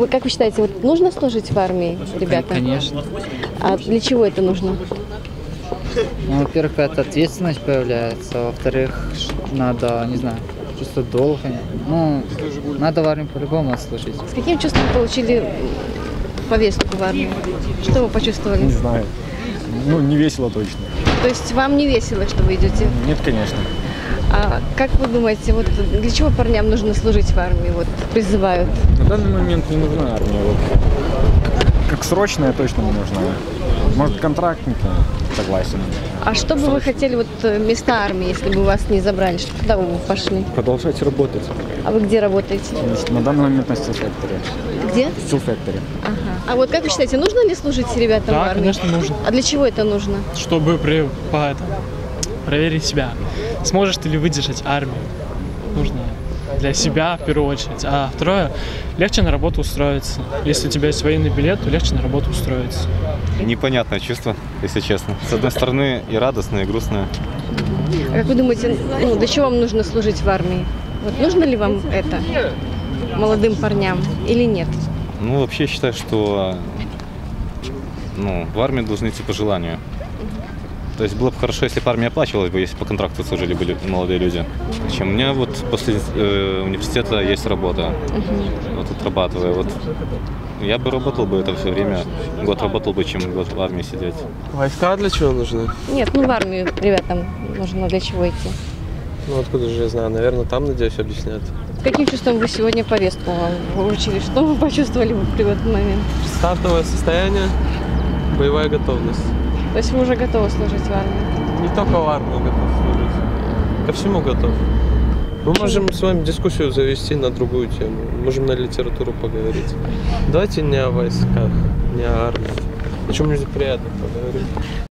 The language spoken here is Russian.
Вы как вы считаете, вот нужно служить в армии, ребята? Конечно. А для чего это нужно? Ну, во-первых, какая-то ответственность появляется, во-вторых, надо, не знаю, чувство долга. Ну, надо в армии по-любому служить. С каким чувством получили повестку в армию? Что вы почувствовали? Не знаю. Ну, не весело точно. То есть вам не весело, что вы идете? Нет, конечно. А как вы думаете, вот для чего парням нужно служить в армии? Вот призывают. На данный момент не нужна армия. Вот. Как срочная точно не нужна. Может, контрактники, согласен. А что бы вы хотели вот вместо армии, если бы вас не забрали? Куда бы вы пошли? Продолжать работать. А вы где работаете? На данный момент на Steel Factory. Где? Steel Factory. Ага. А вот как вы считаете, нужно ли служить ребятам в Да, армии? конечно, нужно. А для чего это нужно? Чтобы проверить себя. Сможешь ты ли выдержать армию? Нужно для себя в первую очередь. А второе, легче на работу устроиться. Если у тебя есть военный билет, то легче на работу устроиться. Непонятное чувство, если честно. С одной стороны и радостное, и грустное. А как вы думаете, ну, для чего вам нужно служить в армии? Вот нужно ли вам это молодым парням или нет? Ну, вообще считаю, что в армию должны идти по желанию. То есть было бы хорошо, если бы армия оплачивалась бы, если по контракту служили бы молодые люди. Чем у меня вот после университета есть работа. Вот отрабатываю. Вот я бы работал бы это все время. Год работал бы, чем год в армии сидеть. Войска для чего нужны? Нет, ну в армию ребятам нужно для чего идти. Ну откуда же я знаю? Наверное, там, надеюсь, объяснят. С каким чувством вы сегодня повестку вам вручили? Что вы почувствовали в этот момент? Стартовое состояние, боевая готовность. То есть вы уже готовы служить в армии? Не только в армию готов служить. Ко всему готов. Мы можем с вами дискуссию завести на другую тему. Можем на литературу поговорить. Давайте не о войсках, не о армии. О чем-нибудь приятном поговорим.